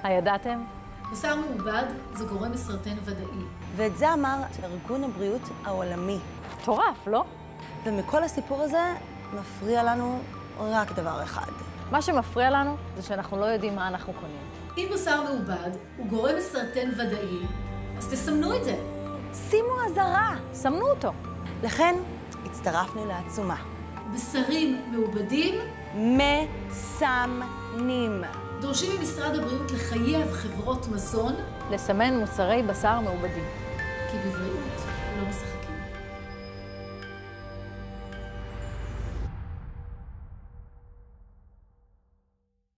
הידעתם? בשר מעובד זה גורם לסרטן ודאי. ואת זה אמר ארגון הבריאות העולמי. מטורף, לא? ומכל הסיפור הזה מפריע לנו רק דבר אחד. מה שמפריע לנו זה שאנחנו לא יודעים מה אנחנו קונים. אם בשר מעובד הוא גורם לסרטן ודאי, אז תסמנו את זה. שימו אזהרה. סמנו אותו. לכן הצטרפנו לעצומה. בשרים מעובדים מסמנים. דורשים ממשרד הבריאות לחייב חברות מזון, לסמן מוצרי בשר מעובדים. כי בבריאות לא משחקים.